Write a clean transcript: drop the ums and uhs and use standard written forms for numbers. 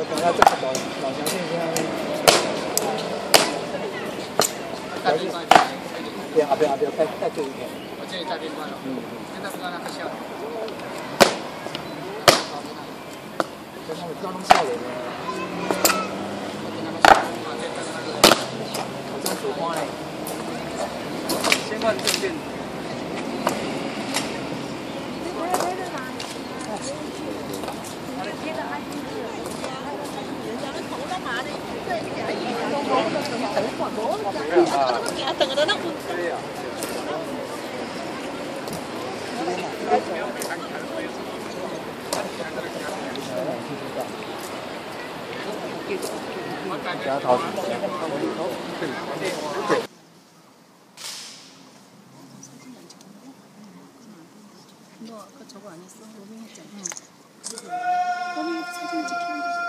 等下这个老乡店这样。 带边关， 对，后边再对一点。 我建议带边关了。现在不让他笑。 跟他们刚弄笑人呢。好像主花嘞。先换证件。加桃子。 뭐 그거 저거 아니었어? 로밍이 있잖아. 로밍이 사진을 찍히는데.